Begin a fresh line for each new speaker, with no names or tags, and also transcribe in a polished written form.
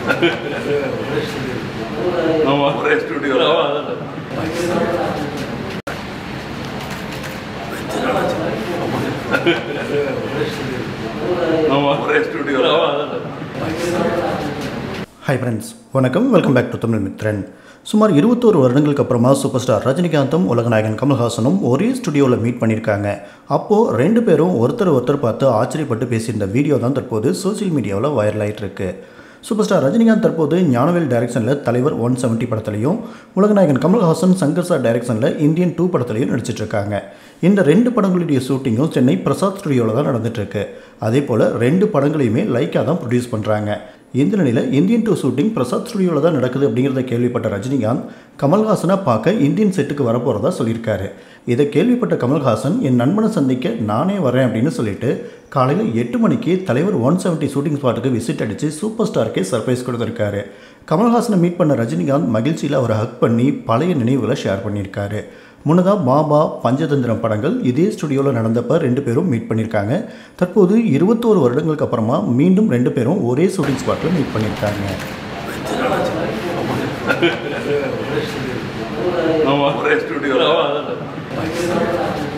ஒரே studio
Hi friends, வணக்கம். Welcome back to Tamil Mithran. சுமார் 21 வருடங்களுக்கு அப்புறமா சூப்பர் ஸ்டார் ரஜினிகாந்தும் உலகநாயகன் கமல் ஹாசனும் ஒரே ஸ்டுடியோவில் மீட் பண்ணியிருக்காங்க. அப்போது ரெண்டு பேரும் ஒருத்தர் பார்த்து ஆச்சரியப்பட்டு பேசியிருந்த வீடியோ தான் தற்போது சோசியல் மீடியாவில் வைரல் ஆகிட்டு இருக்கு. சூப்பர் ஸ்டார் ரஜினிகாந்த் தற்போது ஞானவேல் டைரக்ஷனில் தலைவர் 170 படத்துலையும் உலகநாயகன் கமல் ஹாசன் சங்கர் சார் டைரக்ஷனில் இந்தியன் 2 படத்துலையும் நடிச்சிட்டு இருக்காங்க. இந்த ரெண்டு படங்களுடைய ஷூட்டிங்கும் சென்னை பிரசாத் ஸ்டுடியோவில் தான் நடந்துட்டுருக்கு. அதே போல் ரெண்டு படங்களையுமே லைக்காக தான் ப்ரொடியூஸ் பண்ணுறாங்க. இந்த நிலையில் இந்தியன் 2 ஷூட்டிங் பிரசாத் ஸ்டுடியோவில் தான் நடக்குது அப்படிங்கிறத கேள்விப்பட்ட ரஜினிகாந்த் கமல்ஹாசனை பார்க்க இந்தியன் செட்டுக்கு வரப்போகிறதா சொல்லியிருக்காரு. இதை கேள்விப்பட்ட கமல்ஹாசன் என் நண்பனை சந்திக்க நானே வரேன் அப்படின்னு சொல்லிட்டு காலையில் 8 மணிக்கு தலைவர் 170 ஷூட்டிங் ஸ்பாட்டுக்கு விசிட் அடித்து சூப்பர் ஸ்டாருக்கே சர்ப்ரைஸ் கொடுத்துருக்காரு. கமல்ஹாசனை மீட் பண்ண ரஜினிகாந்த் மகிழ்ச்சியில் அவரை ஹக் பண்ணி பழைய நினைவுகளை ஷேர் பண்ணியிருக்காரு. முன்னதாக பாபா பஞ்சதந்திரம் படங்கள் இதே ஸ்டுடியோவில் நடந்தப்போ ரெண்டு பேரும் மீட் பண்ணியிருக்காங்க. தற்போது 21 வருடங்களுக்கு அப்புறமா மீண்டும் ரெண்டு பேரும் ஒரே ஷூட்டிங் ஸ்பாட்டில் மீட் பண்ணியிருக்காங்க.
ஒரே ஸ்டுடியோ